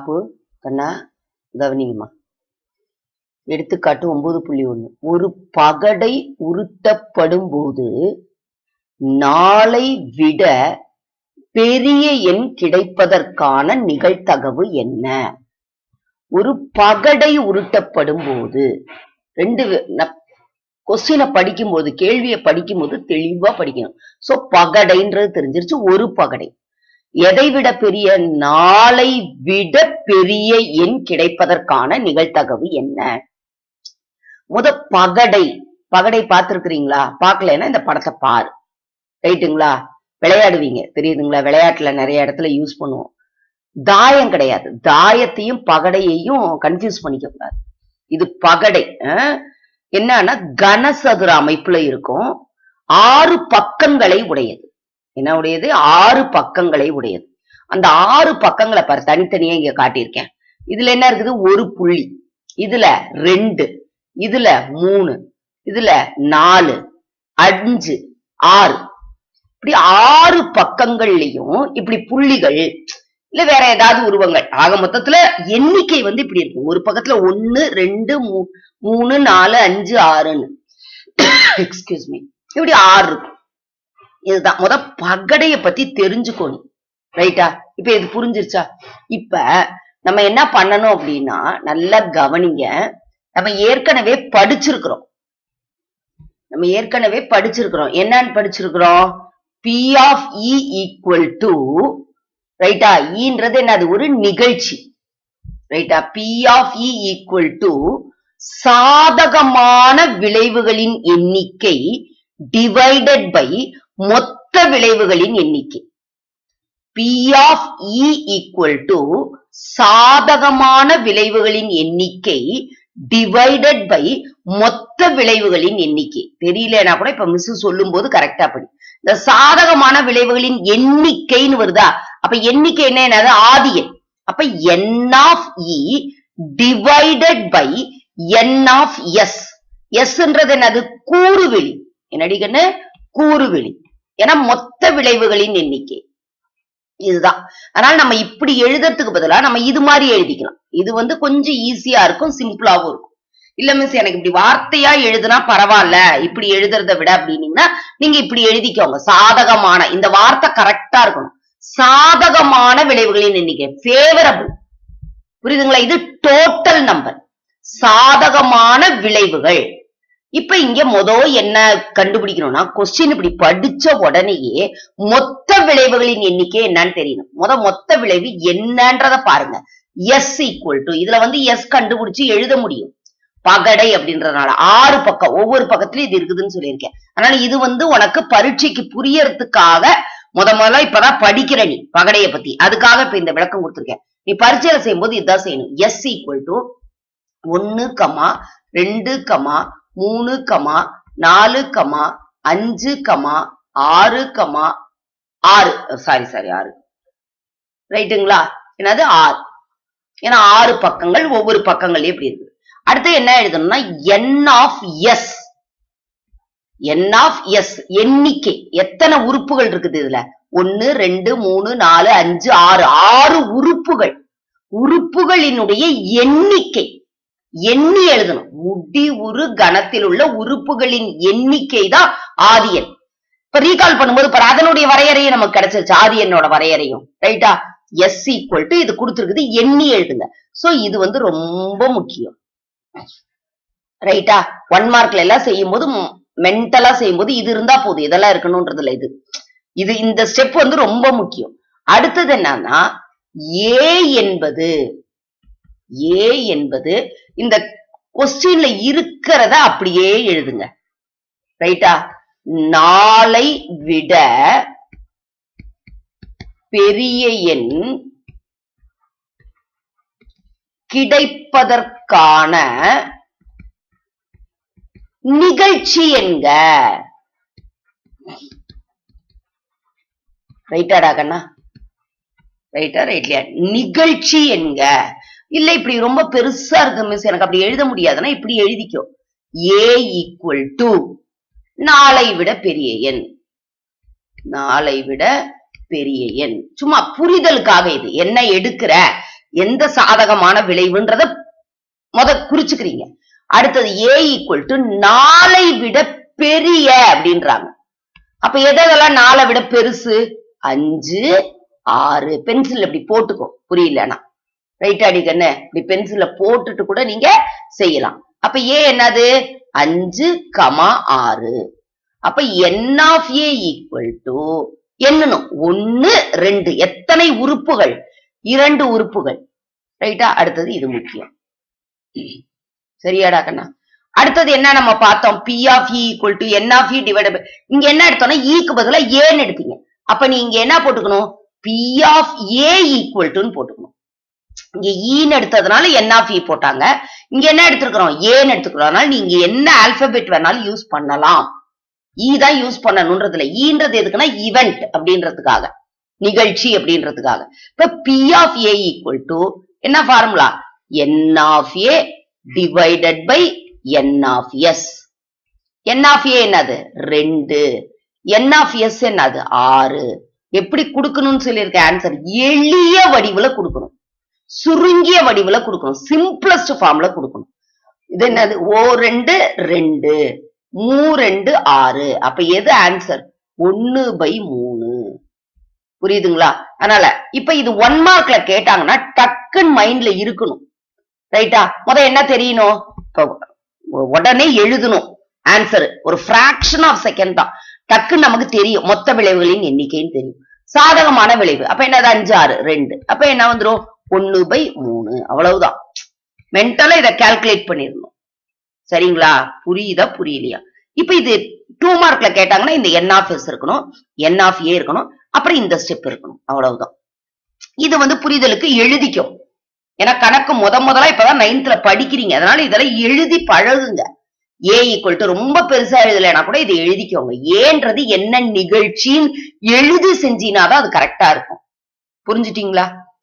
பாப்பு கண்ணா கவனிங்கம்மா. எடுத்துக்காட்டு 9.1. ஒரு பகடை உருட்டப்படும் போது 4ஐ விட பெரிய எண் கிடைப்பதற்கான நிகழ்தகவு என்ன? ஒரு பகடை உருட்டப்படும் போது கொஸ்டினை படிக்கும்போது கேள்வியை படிக்கும்போது தெளிவா படிக்கணும். சோ பகடைன்றது தெரிஞ்சிருச்சு. ஒரு பகடை எதை விட பெரிய 4ஐ விட பெரிய எண் கிடைப்பதற்கான நிகழ்தகவு என்ன? பகடை பார்த்திருக்கிறீங்களா? பார்க்கலன்னா இந்த படத்தை பாரு. ரைட்டுங்களா? விளையாடுவீங்க தெரியுதுங்களா? விளையாட்டுல நிறைய இடத்துல யூஸ் பண்ணுவோம். தாயம் கிடையாது. தாயத்தையும் பகடையையும் கன்ஃபியூஸ் பண்ணிக்க கூடாது. இது பகடை என்னன்னா கனசதுர அமைப்புல இருக்கும். 6 பக்கங்களை உடையது. என்ன உடையது? 6 பக்கங்களை உடையது. அந்த 6 பக்கங்களை பாரு, தனித்தனியா இங்க காட்டியிருக்கேன். இதுல என்ன இருக்குது? ஒரு புள்ளி, இதுல 2, இதுல 3, இதுல 4, 5, 6, இப்படி 6 பக்கங்கள்லயும் இப்படி புள்ளிகள் இல்ல வேற ஏதாவது உருவங்கள். ஆக மொத்தத்துல எண்ணிக்கை இப்படி இருக்கும். ஒரு பக்கத்துல 1, 2, 3, 4, 5, 6ன்னு எக்ஸ்கியூஸ் மீ இப்படி 6 இருக்கும். இதுதான் பகடைய பத்தி தெரிஞ்சுக்கணும். ரைட்டா? இப்ப இது புரிஞ்சிருச்சா? இப்ப நம்ம என்ன பண்ணணும் அப்படின்னா நல்லா கவனிங்க. நம்ம ஏற்கனவே படிச்சிருக்கிறோம். என்னன்னு படிச்சிருக்கிறோம்? P of E equal to, ரைட்டா? ஈன்றது என்னது? ஒரு நிகழ்ச்சி. ரைட்டா? P of E equal to சாதகமான விளைவுகளின் எண்ணிக்கை டிவைடட் பை மொத்த விளைவுகளின் எண்ணிக்கை. P of E equal to சாதகமான விளைவுகளின் எண்ணிக்கை டிவைடட் பை மொத்த விளைவுகளின் எண்ணிக்கை. தெரியலனா கூட இப்ப மிஸ் சொல்லும் போது கரெக்டா படி. இந்த சாதகமான விளைவுகளின் எண்ணிக்கைன்னு வருதா? அப்ப எண்ணிக்கை என்னது? ஆதி எண். அப்ப n of E divided by n of S. Sன்றது என்னது? கூறுவெளி. என்னடி கண்ணு? கூறுவெளி. ஏன்னா மொத்த விளைவுகளின் எண்ணிக்கை இதுதான். அதனால நம்ம இப்படி எழுதுறதுக்கு பதிலா நம்ம இது மாதிரி எழுதிக்கலாம். இது கொஞ்சம் ஈஸியா இருக்கும், சிம்பிளாவும் இருக்கும். இல்ல மிஸ் எனக்கு இப்படி வார்த்தையா எழுதுனா பரவாயில்ல, இப்படி எழுதுறத விட அப்படின்னீங்கன்னா நீங்க இப்படி எழுதிக்கோங்க. சாதகமான, இந்த வார்த்தை கரெக்டா இருக்கணும். சாதகமான விளைவுகளின் எண்ணிக்கை, ஃபேவரபிள். புரியுதுங்களா? இது டோட்டல் நம்பர். சாதகமான விளைவுகள். இப்ப இங்க என்ன கண்டுபிடிக்கணும்னா, கொஸ்டின் இப்படி படிச்ச உடனேயே மொத்த விளைவுகளின் எண்ணிக்கை என்னன்னு தெரியணும். மொத்த விளைவு என்னன்றத பாருங்க. S equal to, இதுல S கண்டுபிடிச்சு எழுத முடியும். பகடை அப்படின்றதுனால 6 பக்கம், ஒவ்வொரு பக்கத்துலயும் இது இருக்குதுன்னு சொல்லியிருக்கேன். அதனால இது உனக்கு பரீட்சைக்கு புரியறதுக்காக முதல்ல இப்பதான் படிக்கிற நீ பகடைய பத்தி, அதுக்காக இப்ப இந்த விளக்கம் கொடுத்திருக்கேன். நீ பரீட்சையில செய்யும்போது இதுதான் செய்யணும். S equal to 1, 2, 3, 4, 5, 6, 6 ரைட்டுங்களா? என்னது? 6. ஏன்னா 6 பக்கங்கள், ஒவ்வொரு பக்கங்கள்லயும் எப்படி இருக்கு. அடுத்து என்ன எழுதணும்னா n of S. n of S எண்ணிக்கை. எத்தனை உறுப்புகள் இருக்குது இதுல? 1, 2, 3, 4, 5, 6. 6 உறுப்புகள். உறுப்புகளினுடைய எண்ணிக்கை எண்ணி எழுதணும். முடிவுறு கணத்தில் உள்ள உறுப்புகளின் எண்ணிக்கை தான் ஆதி எண். இப்ப ரீகால் பண்ணும்போது அதனுடைய வரையறையும் நமக்கு கிடைச்சிருச்சு. ஆதி எண்ணோட வரையறையும். ரைட்டா? S equal to இது கொடுத்திருக்குது, எண்ணி எழுதுங்க. சோ இது ரொம்ப முக்கியம். ரைட்டா? 1 மார்க்ல எல்லாம் செய்யும் போது, மென்டலா செய்யும் போது இது இருந்தா போதும், இதெல்லாம் இருக்கணும்ன்றதுல இது இந்த ஸ்டெப் ரொம்ப முக்கியம். அடுத்தது என்னன்னா A என்பது இந்த கொஸ்டின்ல இருக்கிறத அப்படியே எழுதுங்க. ரைட்டா? 4ஐ விட பெரிய எண் கிடைப்பதற்கான நிகழ்ச்சி என்க. ரைட்டாடா கண்ணா? ரைட்டா? ரைட்லையா? நிகழ்ச்சி என்க. இல்ல இப்படி ரொம்ப பெருசா இருக்கு மிஸ், எனக்கு அப்படி எழுத முடியாதுன்னா இப்படி எழுதிக்கோ. A equal to 4ஐ விட பெரிய எண். 4ஐ விட பெரிய எண். சும்மா புரிதலுக்காக இது என்ன எடுக்கிற, எந்த சாதகமான விளைவுன்றத குறிச்சுக்கிறீங்க. அடுத்தது a ஈக்குவல் டு 4 விட பெரிய அப்படின்றாங்க. அப்ப எதெல்லாம் 4 விட பெருசு? 5, 6. பென்சில் இப்படி போட்டுக்கோ, புரியலனா ரைட் அடிக்கண்ணே, இப்படி பென்சில போட்டுட்டு கூட நீங்க செய்யலாம். அப்ப a என்னது? 5, 6. அப்ப n of a equal to என்னணும் 1, 2. எத்தனை உறுப்புகள்? 2 உறுப்புகள். ரைட்டா? அடுத்தது இது முக்கியம். சரியாடா கண்ணா? அடுத்தது என்ன நம்ம பார்த்தோம்? P of E equal to N of E divided by, இங்க என்ன எடுத்தோம்னா ஈக்கு பதிலா ஏன்னு எடுத்தீங்க. அப்ப நீங்க என்ன போட்டுக்கணும்? P of A equal to போட்டுக்கணும். இங்க ஈன்னு எடுத்ததுனால N of E போட்டாங்க. இங்க என்ன எடுத்துக்கிறோம்? ஏன்னு எடுத்துக்கிறோம். அதனால நீங்க என்ன ஆல்பபெட் வேணாலும் யூஸ் பண்ணலாம். ஈ தான் யூஸ் பண்ணணும்ன்றதுல. ஈன்றது எதுக்குன்னா ஈவென்ட் அப்படின்றதுக்காக, நிகழ்ச்சி அப்படின்றதுக்காக. இப்ப P of A equal to என்ன formula? N of A divided by N of S. N of A என்னது? 2. N of S என்னது? 6. எப்படி கொடுக்கணும்னு சொல்லியிருக்க ஆன்சர் எளிய வடிவுல கொடுக்கணும், சுருங்கிய வடிவுல கொடுக்கணும், சிம்பிளஸ்ட் ஃபார்ம்ல கொடுக்கணும். இது என்னது? O2 2, 3 6. அப்ப எது ஆன்சர்? 1/3. புரியுதுங்களா? அதனால இப்ப இது 1 மார்க்ல கேட்டாங்கன்னா டக்குன்னு மைண்ட்ல இருக்கணும். ரைட்டா? என்ன தெரியணும்? உடனே எழுதணும் ஆன்சர். ஒரு பிராக்ஷன் ஆஃப் செகண்ட் தான். டக்குன்னு நமக்கு தெரியும் மொத்த விளைவுகளின் எண்ணிக்கைன்னு தெரியும். சாதகமான விளைவு அப்ப என்னது? 5, 6, 2. அப்ப என்ன வந்துரும்? 1/3. அவ்வளவுதான். மென்டலா இதை கால்குலேட் பண்ணிடணும். சரிங்களா? புரியுதா புரியலையா? இப்ப இது 2 மார்க்ல கேட்டாங்கன்னா இந்த N of S இருக்கணும், N of A இருக்கணும், அப்புறம் இந்த ஸ்டெப் இருக்கணும். அவ்வளவுதான். இது புரிதலுக்கு எழுதிக்கும். ஏன்னா கணக்கு முதலா இப்பதான் 9th படிக்கிறீங்க. அதனால இதெல்லாம் எழுதி பழகுங்க. A ஈக்குவல் டு ரொம்ப பெருசா எழுதலைன்னா கூட இதை எழுதிக்கோங்க. ஏன்றது என்ன நிகழ்ச்சின்னு எழுதி செஞ்சினாதான் அது கரெக்டா இருக்கும். புரிஞ்சுட்டீங்களா?